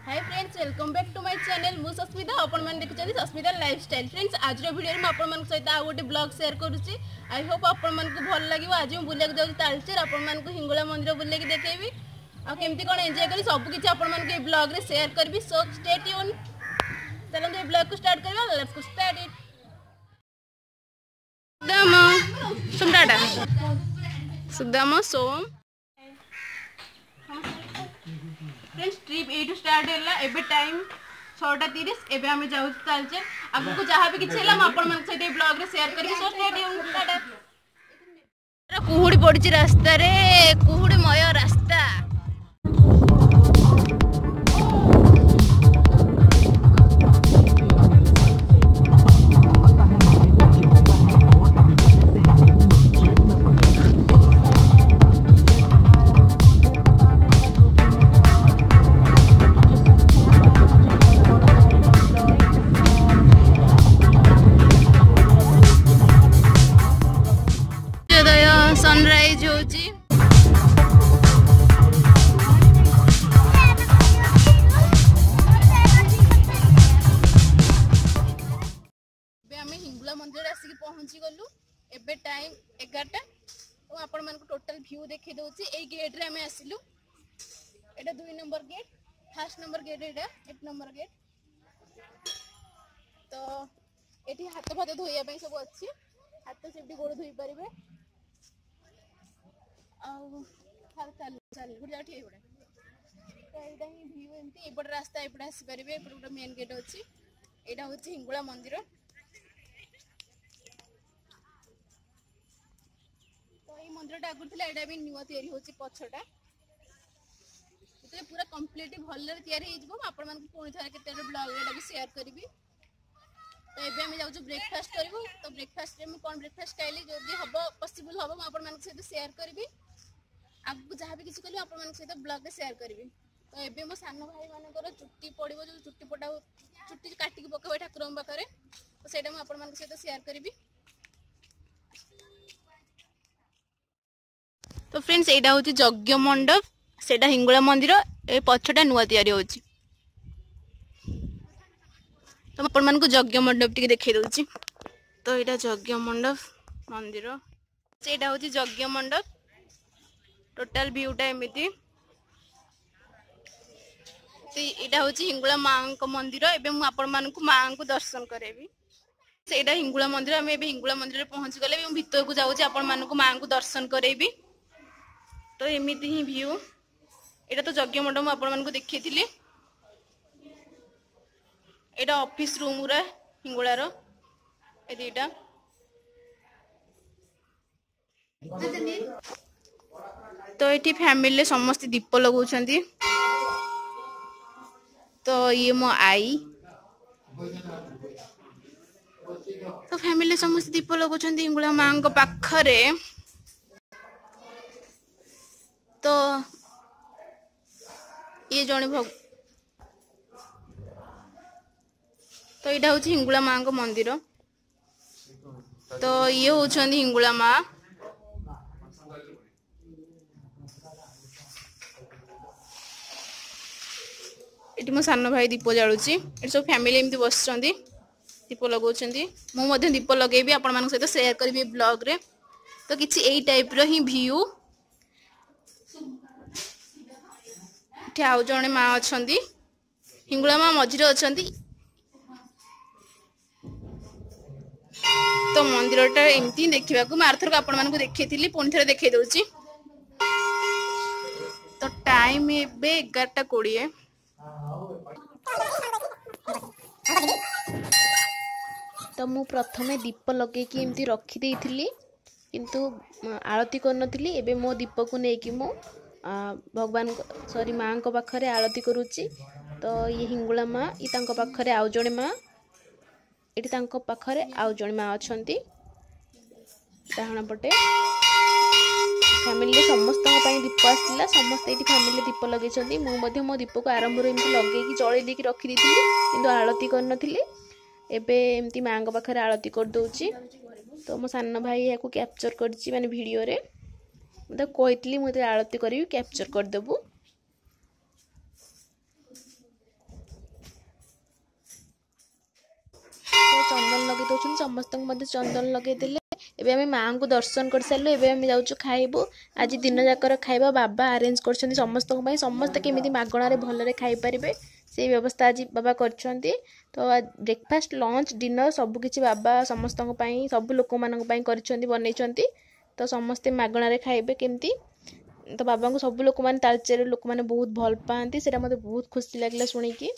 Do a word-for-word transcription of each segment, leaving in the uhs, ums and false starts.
Hi friends, welcome back to my channel. मु सस्मिता, आपण मन देखुछथि सस्मिता लाइफस्टाइल। फ्रेंड्स, आज रो वीडियो में आपण मन सहित आ गोटे ब्लॉग शेयर करूची। आई होप आपण मन को भल लागिवो। आज हम बुलिया जाउ तालचेर, आपण मन को हिंगोला मंदिर बुले के देखेबी आ केमती कोन एन्जॉय करी सब किछि आपण मन के ब्लॉग रे शेयर करबी। So stay tuned. चलो ये ब्लॉग को स्टार्ट करबा। Let's go start it. Sudam सुमडाटा सुदाम सोम फ्रेंड्स, ट्रिप एटू स्टार्ट है। एबे टाइम छटा तीस। एबे हमें जाऊ तालचेर। आगु को जहाँ भी किछि हम आपण मन सहित ब्लॉग रे शेयर करबी। So stay tuned. टाटा। कुहुड़ी पड़छि रास्ता रे, कुहुड़ीमय रास्ता। सनराइज होची। हिंगुला मंदिर आसिक पहुंची गलु। एबे टाइम एगारटा। तो आपण मन को टोटल व्यू देखै दउची। ए गेट रे हमें आसिलु। एटा दुई number gate, first number gate एटा, एक नंबर गेट। तो एठी हाथ फाथ धोइया पई सब अछि। हाथ सेठी गोड़ धोई परिबे। चल चल गुड़ ठीक है। तो यहाँ ही व्यू एमती एपट रास्ता एपटे आसीपर। एपटे गोटे मेन गेट अच्छी। यहाँ हूँ हिंगुला मंदिर। तो ये मंदिर आगुरी थी। यहाँ भी नुआ तैयारी होची पछटा। तो पूरा कंप्लीट भल तैयारी हो। आपण मन पुणी थे के ब्लॉग एटा भी शेयर करी। तो ये आम जाऊँ ब्रेकफास्ट करूँ। तो ब्रेकफास्ट में कौन ब्रेकफास्ट खाइली जब हम पॉसिबल हम आपण सहित शेयर करी। आगू जहाँ भी किसी कल आप सहित ब्लॉग में शेयर करी। तो ये मो सान भाई मानकर चुट्टी पड़ो जो चुट्टी पटा चुट्टी काटिक पकड़ ठाकुर पाखे। तो सहीटा मुझे आपण सहित शेयर करी। तो फ्रेंड्स, यहाँ हूँ यज्ञ मंडप। से हिंगुला मंदिर। ए पछटा नुआ तैयारी होची। तो आपण मन को यज्ञ मंडप टी देखई दउची। तो यहाँ यज्ञ मंडप मंदिर। से हूँ यज्ञ मंडप। टोटाल व्यूटा एमती। यहाँ हूँ हिंगुला माँ को मंदिर। एवं मुझे आपण मान को माँ को दर्शन करेबी। से हिंगुला मंदिर। आम ए हिंगुला मंदिर पहुँची गले। भितर को जाऊँ आपण मान को माँ को दर्शन करेबी। तो एमती ही व्यू। यहाँ तो यज्ञ मंडप मुझे आपण मान को देखी थी। यहाँ ऑफिस रूम गुरा हिंगुलार ए दुईटा। तो ये फैमिली समस्त दीप लगौछंती। तो ये मो आई। तो फैमिली समस्त दीप लगौछंती हिंगुला माँ को पाखरे। तो ये जने भग तो यहाँ हूँ हिंगुला माँ को मंदिर। तो ये होछंती हिंगुला माँ। ये मो सान भाई दीप जालुची। ये सब फैमिली एमती बस दीप लगाउछंती। मु दीप लगेबी आपण मान सहित शेयर करी ब्लॉग रे। तो किछि एई टाइप रो ही व्यू। आउ जने माँ अछंती। हिंगुला माँ मझिरे अछंती। तो मंदिरटा एमती देखा मारथर को आपण मान को देखी पुणी थे देखई दउची। तो टाइम एबे एगारटा कोड़े। तो मु प्रथमे दीप लगे कि एमती रखी देइथिली। किंतु आरती करनथिली। एबे मो दीप को नेकी मो भगवान सॉरी माँ को पाखरे आरती करूची। तो ये हिंगुला माँ ये तांको पाखरे आउ जणे माँ। एटी तांको पाखरे आउ जणे माँ अछंती। डाहण पटे फैमिली समस्त दीप आसला। समस्त ये फैमिली दीप लगे। मुझे मो दीप को आरंभ लगे जड़े देकी रखी दी कि आरती करनी। एबे एमती माँ पाखे आरती कर दउची। तो मो सान भाई यहाँ कैप्चर कर माने वीडियो रे। मतलब कही मुझे आरती करी कैप्चर करदेबू। दौरान समस्त चंदन लगेदेले। एबे आमे माँ को दर्शन कर सारू। एबे आमे जाउछु खाइबो। आज दिन जाकर खाइबा बाबा अरेंज करछन्ती समस्त पई। समस्त केमिति मागणा रे भलरे खाइ परिबे से व्यवस्था आज बाबा करछन्ती। तो ब्रेकफास्ट लंच डिनर सब किछि बाबा समस्त पई सब लोक मानक पई करछन्ती बनेछन्ती। तो समस्ते मागणा रे खाइबे केमती। तो बाबा को सब लोक माने तालचेर लोक माने बहुत भल पाती। सेटा मते बहुत खुशी लागला सुनिकी।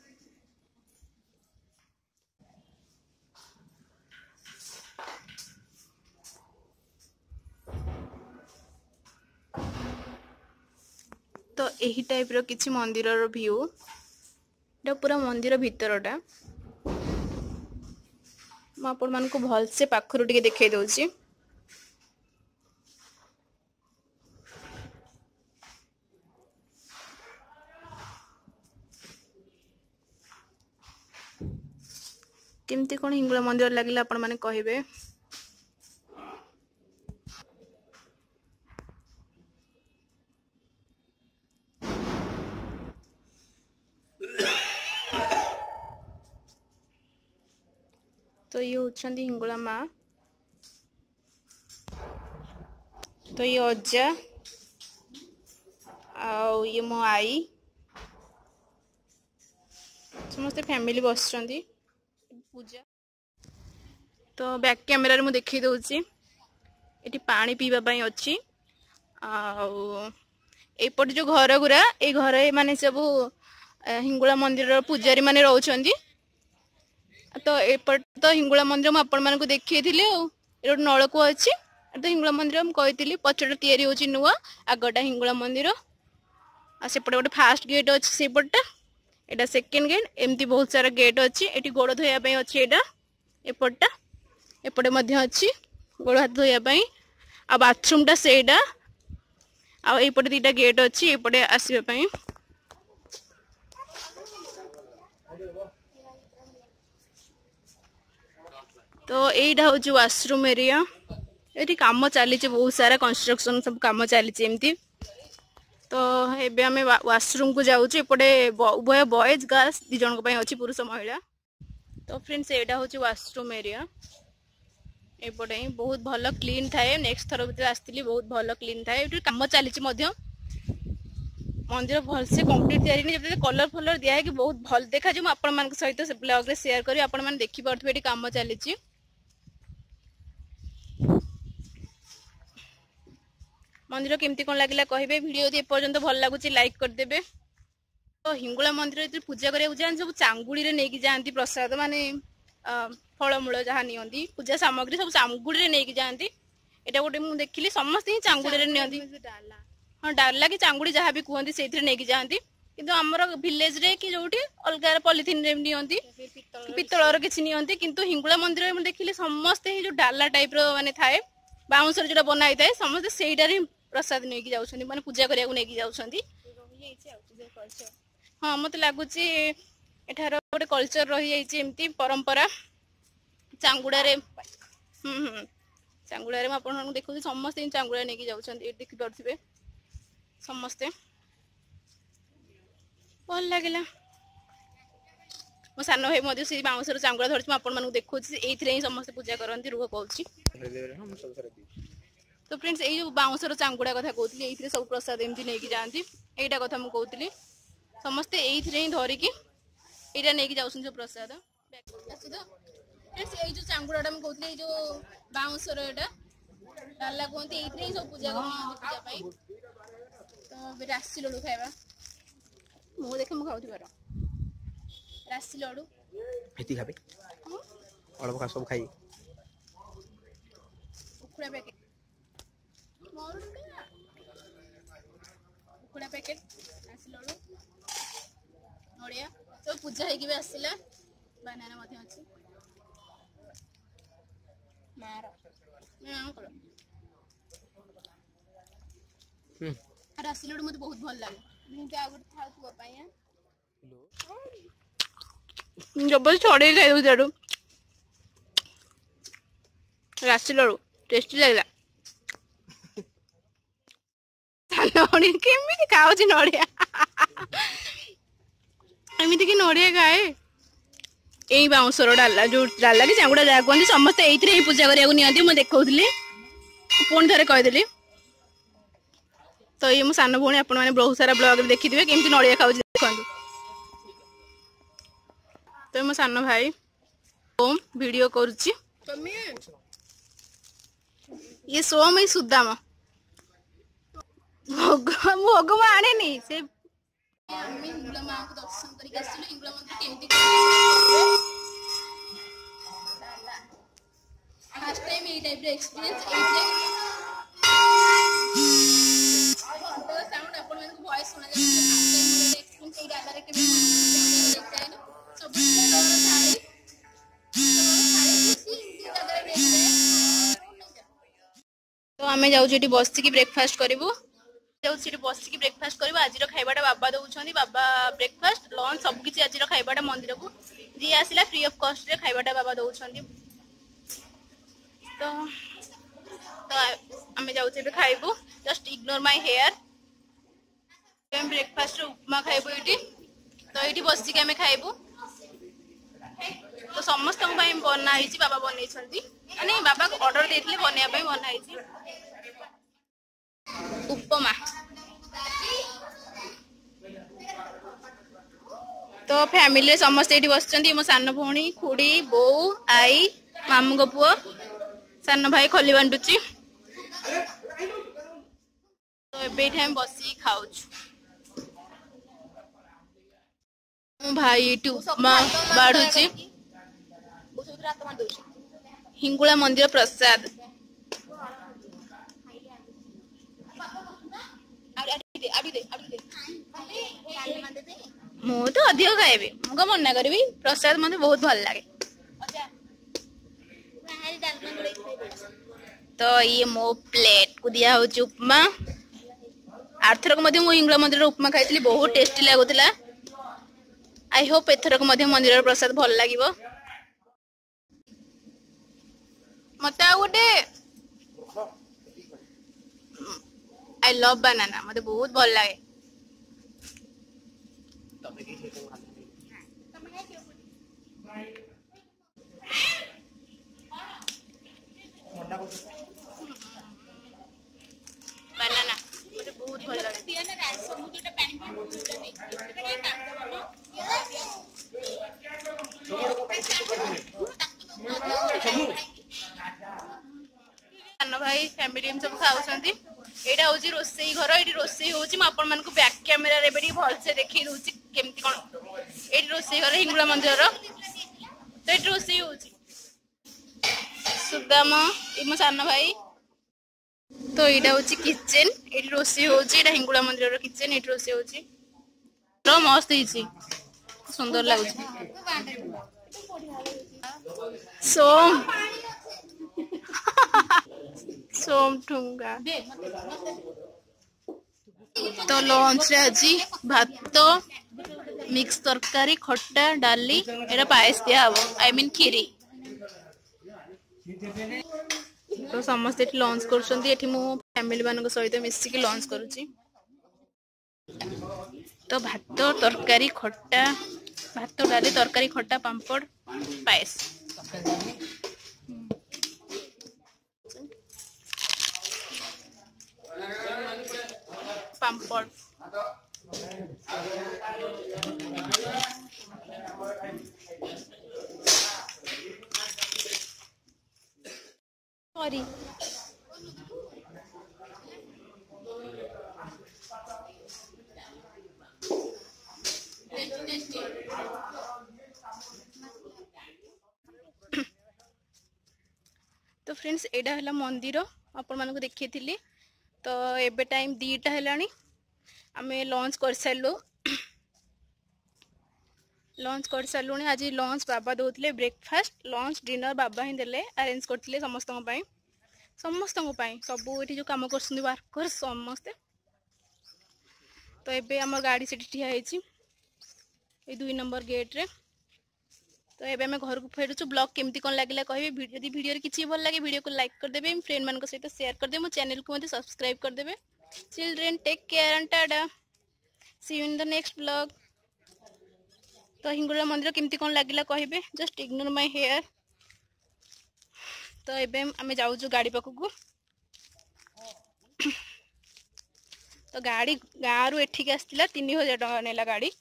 तो यही टाइप रो किछि मंदिर रो व्यू। एटा पूरा मंदिर भितरटा म आपण मान को भल से पाखरु टिके देखाई दउची। केमती कोन हिंगुला मंदिर लागिला आपण माने कहिबे। तो ये होछंदी हिंगुला माँ। तो ये अज्जा आ ये मो आई समस्त फैमिली बसचंदी पूजा। तो बैक कैमरा रे मु देखि दउची। एटी पानी पीबा पई अछि। आ एपट जो घर गुरा ए घर माने सब हिंगुला मंदिर पूजारी माने रहउछंदी। तो एपट तो हिंगुला मंदिर मु आपण मानकु देखि थिले। ए नलकू अछि। तो हिंगुला मंदिर मु कहितली पछटा तयारी होछि नुवा आगटा हिंगुला मंदिर। आ सेपटे गोटे फास्ट गेट अछि सेपटटा। एटा सेकंड गेट एमती बहुत सारा गेट अछि। एटी गोड़ धोया पई अछि। एटा एपटटा एपटे मध्य अछि गोड़ हाथ धोया पई। आ बाथरूम टा सेटा आ एपटे दीटा गेट अछि एपटे आसीबा पई। तो एटा होछि वॉशरूम एरिया। एटी काम चली बहुत सारा कंस्ट्रक्शन सब काम चली एमती। तो एबे हमें वॉशरूम को जाउछु। एपटे उभय बॉयज गर्ल्स दि जन को पई अछि पुरुष महिला। तो फ्रेंड्स एटा होछि वॉशरूम एरिया। एपटे बहुत भल क्लीन थाए। नेक्स्ट थर भीतर आस्तिली बहुत भल क्लीन थाए। एटी काम चली मध्य मंदिर भल से कंप्लीट तयारी नि जब कलर फलर दिया है कि बहुत भल देखा जे आपण मान सहित से ब्लॉग रे शेयर करी आपण मान देखि परथबे एटी काम चली। मंदिर केमती कोन लागिला कहिबे। वीडियो यदि एपर्यंत भल लागुची लाइक कर देबे। तो हिंगुला मंदिर जे पूजा करिया जान सब चांगुड़ी रे नेकी जानती प्रसाद माने फलमूल जहाँ नियंती पूजा सामग्री सब चांगुड़ी रे नेकी जानती। एटा गोटे मु देखिली समस्त ही चांगुड़ी रे नियंती। हां डाला कि चांगुड़ी जहाँ भी कहंती सेथिरे नेकी जानती। किंतु हमर विलेज रे कि जोटी अलगा पॉलिथिन रे नियंती पितलर किछि नियंती। किंतु हिंगुला मंदिर रे मु देखिली समस्त ही जो डाला टाइप रो माने थाए बाउंसर जेटा बनाई थाए समस्त सेइडा रे प्रसाद नेकी जाउछंती माने पूजा करिया को नेकी जाउछंती। हाँ मत लगुच एठार गोटे कल्चर रही जाइए एमती परंपरा चांगुड़ा रे। हम्म हम्म चांगुड़ा रे आपन देखु समस्त चांगुड़ा नेकी जाउछंती। देखि परथिबे समस्ते भल लागिला। मो सान भाई मध्य से बाउंसर चांगुड़ा धरछि आपण मानू देखुछि। एइथरे ही समस्त पूजा करंती रुह कहूछि। तो फ्रेंड्स ए जो बाउंसर चांगुड़ा कथा कहउतली एइथरे सब प्रसाद एमती नेकी जानती। एइटा कथा मु कहउतली समस्ते एइथरे ही धरिकी एइटा नेकी जाउछन जो प्रसाद। आसु तो फ्रेंड्स ए जो चांगुड़ाटा मु कहउतली ए जो बाउंसर एटा डाला कहंती एइथरे ही सब पूजा करनी पूजा पई। तो बे राशि लडू खाइबा मु देखे मु खाउथि बार राशि लडू हेती खाबे अलबका सब खाई उखुड़ा पैकेट उखुड़ा पैकेट राशि लडू नड़िया सब पूजा हेकी भी आसिला। बानाना मथे अछि मार ना करो हम राशि लडू मते बहुत भल लागे। जेंते आ गुट था तू पाया जबर छड़े खाइ दउ जाडू राशि लडू टेस्टी लागला। नड़िया केमिति खाउची नड़िया एमिति कि नड़िया खाए यही बाउंसर डाला जो डाला कि चांगुड़ा जहाँ कहते समस्ते ये पूजा करने नियंती मुझे देखी पुणी थे कहीदेली। तो ये मो सान भौणी आपण मैंने बहुत सारा ब्लॉग देखिथे केमती नड़िया खाऊ देखु। तो मो सान भाई ओम वीडियो करुच्ची ये सोम ही सुदाम भोग भोग मैं आने नहीं से हिंगुला माँ को दर्शन करके आसिलु हिंगुला मंदिर केमती फर्स्ट टाइम ए टाइप रे एक्सपीरियंस एइथे तो साउंड अपन मन को वॉइस सुना जाय फर्स्ट टाइम मोर एक्सपीरियंस ए डाला रे के देखता है सब लोग साड़ी तो आम जाऊँ बसिकी ब्रेकफास्ट करूँ जाऊँ बसिकी ब्रेकफास्ट करूँ। आज खाइबाटा बाबा दौरान बाबा ब्रेकफास्ट लंच सबकि आज खाइबाटा मंदिर को जी आसला फ्री ऑफ कॉस्ट रे खाइबाटा बाबा दौरान। तो तो आम जाऊँ खाइबू just ignore my hair breakfast upma खाइबू ये तो ये बसिकी आम खाइबू। तो समस्त बनाई बाबा बनई नहीं बाबा ऑर्डर देते बनवाई बनाई उपमा। तो फैमिली समस्त ये बस मो सान भौणी खुड़ी बो आई मामू को पुओ सान भाई खली बांटुची। तो ये बस खाऊ भाई उपमा बाढ़ुची हिंगुला मंदिर प्रसाद मु तो अधिक खाइबी मुझे मना करी प्रसाद मत बहुत भल लगे। तो ये मो प्लेट को दिया हो उपमा आरथरक हिंगुला मंदिर उपमा खाई बहुत टेस्टी लगुला। आई होप एथरक मंदिर प्रसाद भल लगे। मत गोटे आई लव बनाना मत बहुत भल लगे। बनाना मुझे बहुत भल लगे। भाई फैमिली सब खाऊँ यहाँ हूँ रोसई घर ये रोसई हूँ मुझे बैक कैमेरा भल से देखी दूसरी केमती कौन ये रोसई घर हिंगुला मंदिर तो ये रोसई हूँ सुदाम ये मो सान भाई। तो यहाँ हूँ किचेन ये रोसई हूँ हिंगुला मंदिर किचेन ये रोसई हूँ मस्त ही सुंदर लगुच। सोम सोम ठुंगा तो लंच आज भात मिक्स तरकारी खट्टा डाली एटा पायस दिया आई मीन खीरी। तो समस्त ये लंच कर मो फैमिली मान सहित मिसिकी लंच करुची। तो भात तरकारी खट्टा भात डाली तरकारी खट्टा पांपड़ पायस पांपड़ सॉरी तो फ्रेंड्स एडा है मंदिर आपण मान को देखी थी। तो एबे टाइम दीटा है आम लंच कर सारू लंच कर सारू आज लंच बाबा दौले ब्रेकफास्ट लंच डिनर बाबा ही देले अरेंज करते समस्त समस्त सब ये जो कम कर वर्कर समस्ते। तो एबे आम गाड़ी से ठिया है दुई नंबर गेट रे। तो एबे आम घर को फेरुचु ब्लॉग केमती कौन लगे कहे जदि वीडियो किसी भल लगे वीडियो को लाइक कर देबे फ्रेंड मान सहित शेयर कर देबे चैनल को सब्सक्राइब कर देबे। Children take care and tata see you in the next blog. तो हिंगुला मंदिर केमती कौन लगिला कहबे, जस्ट इग्नोर माय हेयर। तो एबे आमे जाउछु गाड़ी पाखकू। तो गाड़ी गाँव रु एठिक आसला तीन हजार टका नेला गाड़ी।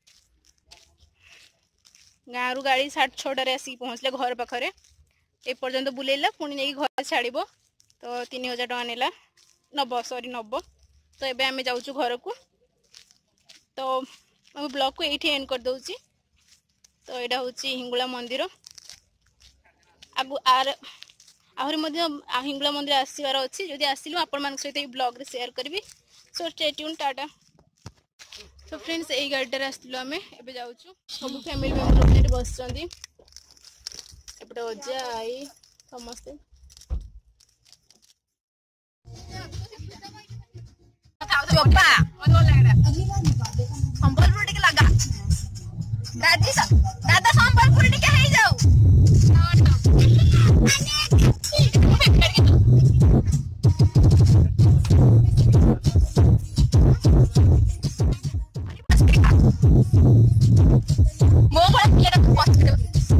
गाँव रु गाड़ी साढ़े छटार आसिक पहुँचला घर पाखे एपर्यंत बुलेला पुणी नहीं घर छाड़। तो तीन हजार टका नेला नब सरी नब। तो एबे आमे जाउछु घर को। तो आम ब्लॉग को यही एंड कर दउची। तो यहाँ हूँ हिंगुला मंदिर। आगु आर आहरी मध्य हिंगुला मंदिर आसबार अच्छी जदि आसिलु आपण मान सहित ये ब्लॉग रे शेयर करी। So stay tuned tata. तो फ्रेंड्स यही गाड़ी आसलु आमे एबे जाउछु। सब फैमिली मेंबर एठी बसचंदी। एपटे अजा आई समस्ते चोपा संबलपुर टिके लगा दादी दादा संबलपुर टिके हे जाऊ मो बड़ा किया रख पॉजिटिव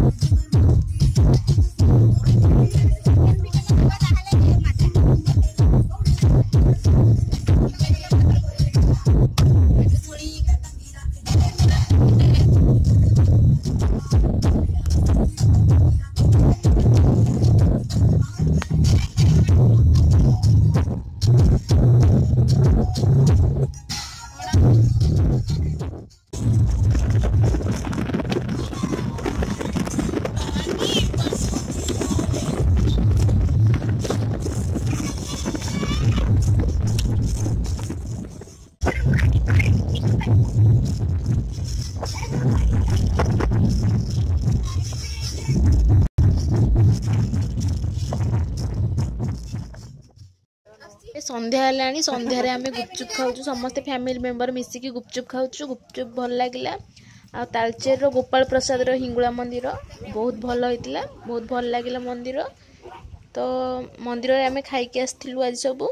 संध्या है संध्यारे आम गुपचुप खाऊ समस्त फैमिली मेंबर मिसिकी गुपचुप खाऊ। गुपचुप भल लगे। आ तालचेर गोपाल प्रसाद हिंगुला मंदिर बहुत भल होता बहुत भल लगे मंदिर। तो मंदिर आम खाई आसलु आज सब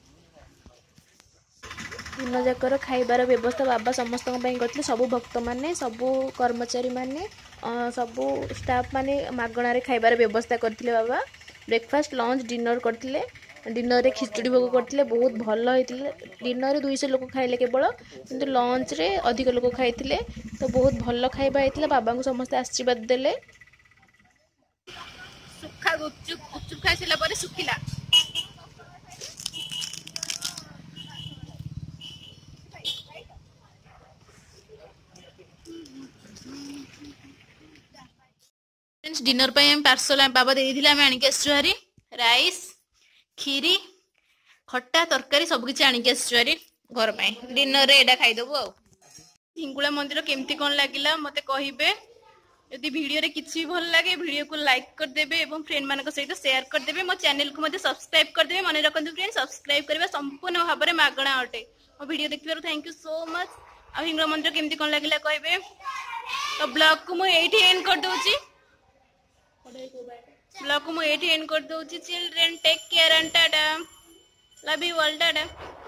दिन जाकर खाइबार व्यवस्था बाबा समस्त करते। सब भक्त माने सब कर्मचारी माने सब स्टाफ माने मागणार खाइबार व्यवस्था करते बाबा। ब्रेकफास्ट लंच डिनर करते। डिनर रे खिचड़ी भोग करते बहुत भल होता। डिनर दुईश लोक खाइले केवल किंतु लंच रे अधिक लोक खाई। तो बहुत भल खाइबा होता। बाबा को समस्त आशीर्वाद देले। सुखा गुपचुप गुपचुप खाई सारा पर सुखिला डिनर पार्सल बाबा दे आनिक आसरी राइस खीरी खट्टा तरकारी सबकि आनिक आसरी घर पर डिनर रे एडा खाईदेबू। आ हिंगुला मंदिर केमती कौन लगिला मत कहे। यदि वीडियो रे किसी भल लगे वीडियो को लाइक कर देबे एवं फ्रेंड मान सहित शेयर कर देबे। मो चैनल को मते सब्सक्राइब कर देबे। मन रखंतु फ्रेंड सब्सक्राइब करबा संपूर्ण भाव में मागणा अटे। मो वीडियो देखिबार थैंक यू सो मच। आ हिंगुला मंदिर केमती कौन लगिला कहबे। तो ब्लॉग को मु एठी एंड कर दोची। ब्लॉग को मु एठी एंड कर दोची। Children take care and tata love you all Tata.